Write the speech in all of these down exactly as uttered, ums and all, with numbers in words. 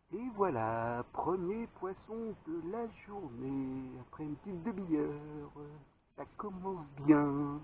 Et voilà, premier poisson de la journée, après une petite demi-heure, ça commence bien.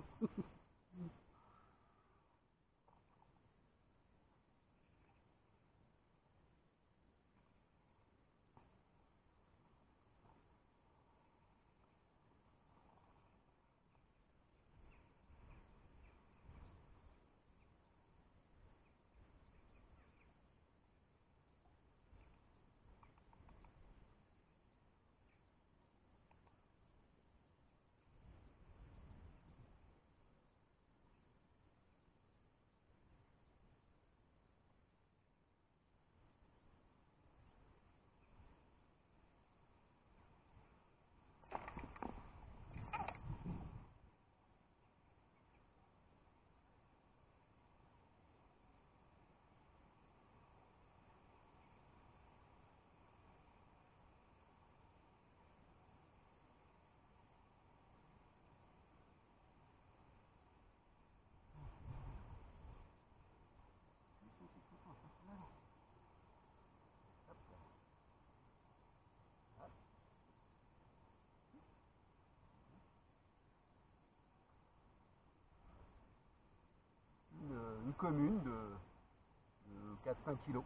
Une, une commune de, de quatre cinq kilos.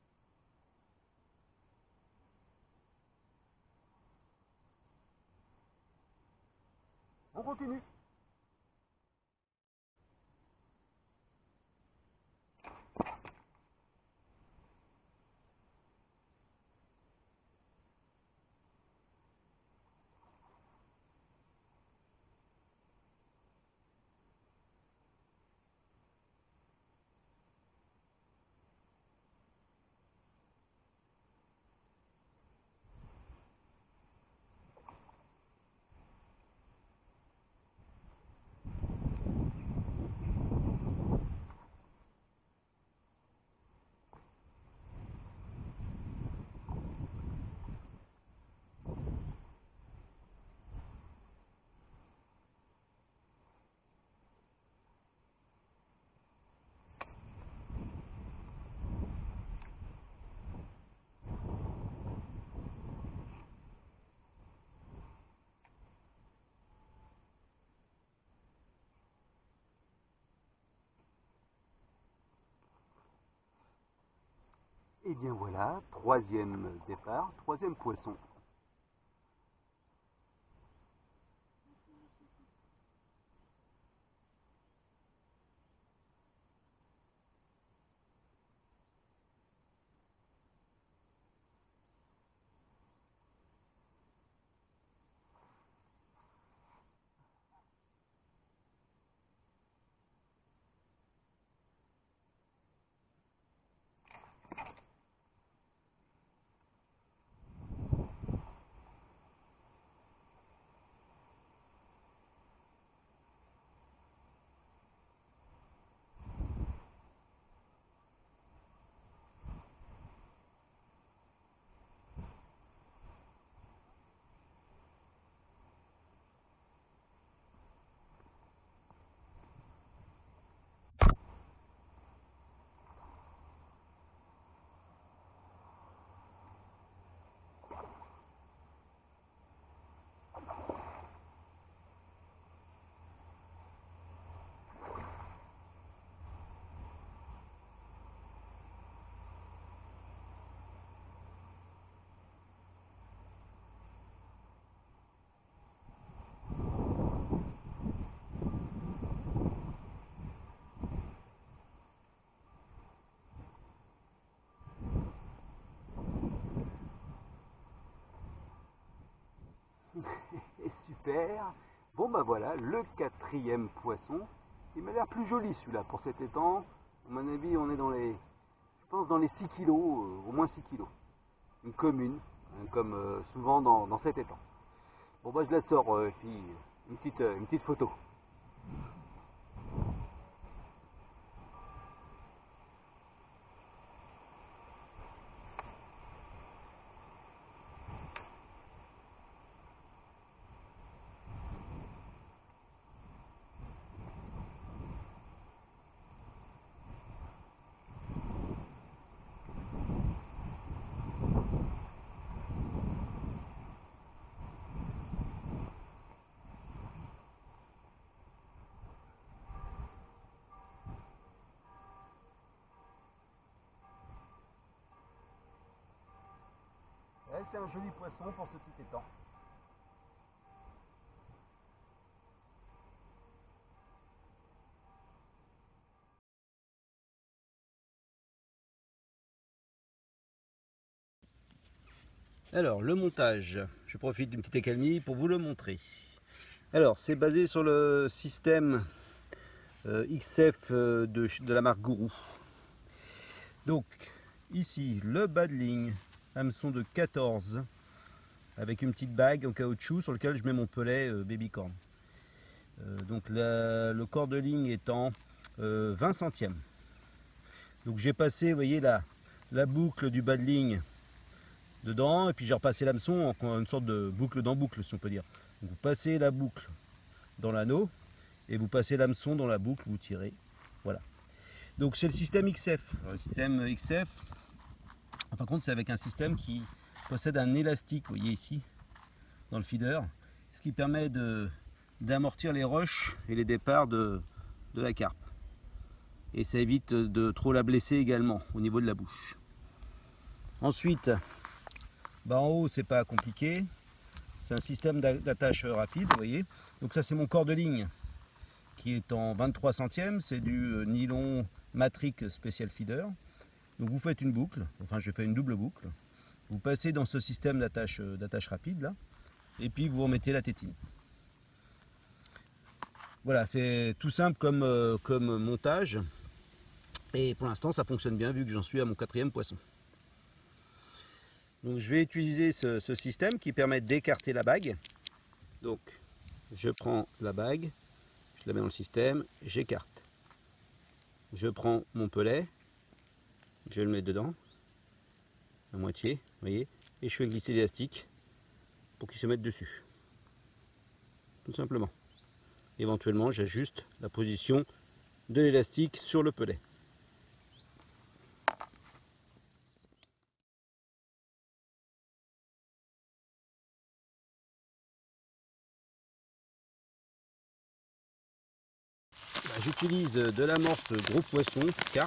On continue. Et bien voilà, troisième départ, troisième poisson. Super. Bon bah voilà, le quatrième poisson. Il m'a l'air plus joli celui-là pour cet étang. À mon avis, on est dans les, je pense dans les six kilos, euh, au moins six kilos. Une commune, hein, comme euh, souvent dans, dans cet étang. Bon bah je la sors, euh, puis une petite, euh, une petite photo. c'est un joli poisson pour ce petit étang. Alors, le montage, je profite d'une petite accalmie pour vous le montrer. Alors, c'est basé sur le système euh, X F euh, de, de la marque Gourou. Donc, ici, le bas de ligne, hameçon de quatorze, avec une petite bague en caoutchouc sur lequel je mets mon pelet euh, babycorn. Euh, donc, la, le corps de ligne étant euh, vingt centièmes. Donc, j'ai passé, vous voyez, la, la boucle du bas de ligne dedans, et puis j'ai repassé l'hameçon en une sorte de boucle dans boucle, si on peut dire. Donc vous passez la boucle dans l'anneau et vous passez l'hameçon dans la boucle, vous tirez. Voilà. Donc c'est le système X F. Alors, le système X F, en fin de compte, c'est avec un système qui possède un élastique, vous voyez ici, dans le feeder, ce qui permet de d'amortir les rushs et les départs de, de la carpe. Et ça évite de trop la blesser également au niveau de la bouche. Ensuite, bah en haut, c'est pas compliqué, c'est un système d'attache rapide, vous voyez. Donc ça, c'est mon corps de ligne qui est en vingt-trois centièmes, c'est du nylon Matrix Special Feeder. Donc vous faites une boucle, enfin je fais une double boucle, vous passez dans ce système d'attache d'attache rapide là, et puis vous remettez la tétine. Voilà, c'est tout simple comme, euh, comme montage, et pour l'instant ça fonctionne bien vu que j'en suis à mon quatrième poisson. Donc je vais utiliser ce, ce système qui permet d'écarter la bague. Donc je prends la bague, je la mets dans le système, j'écarte. Je prends mon pelet, je le mets dedans, à moitié, vous voyez, et je fais glisser l'élastique pour qu'il se mette dessus. Tout simplement. Éventuellement, j'ajuste la position de l'élastique sur le pelet. J'utilise de l'amorce gros poisson, carpe.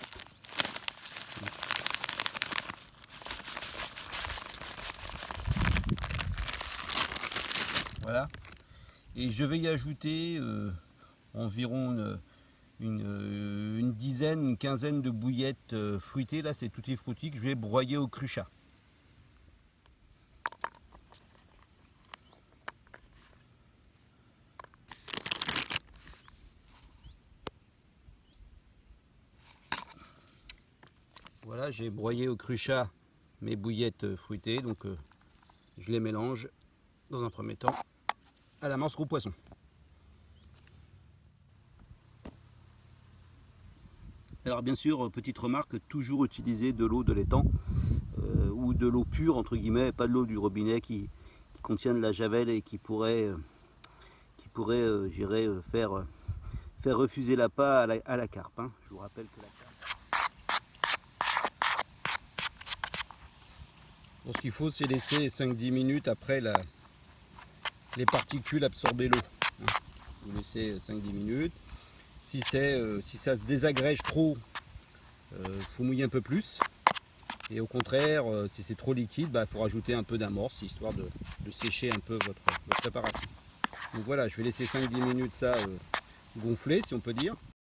Voilà. Et je vais y ajouter euh, environ une, une, une dizaine, une quinzaine de bouillettes euh, fruitées. Là, c'est tutti frutti que je vais broyer au cruchat. Voilà, j'ai broyé au cruchat mes bouillettes fruitées, donc euh, je les mélange dans un premier temps à l'amorce gros poisson. Alors bien sûr, petite remarque, toujours utiliser de l'eau de l'étang euh, ou de l'eau pure entre guillemets, pas de l'eau du robinet qui, qui contient de la javel et qui pourrait, euh, qui pourrait euh, j'irais, euh, faire, euh, faire refuser l'appât à la, à la carpe. Hein. Je vous rappelle que la carpe... Bon, ce qu'il faut, c'est laisser cinq dix minutes après la, les particules absorber l'eau. Hein. Vous laissez cinq dix minutes. Si, euh, si ça se désagrège trop, il euh, faut mouiller un peu plus. Et au contraire, euh, si c'est trop liquide, il bah, faut rajouter un peu d'amorce, histoire de, de sécher un peu votre, votre préparation. Donc voilà, je vais laisser cinq dix minutes ça euh, gonfler, si on peut dire.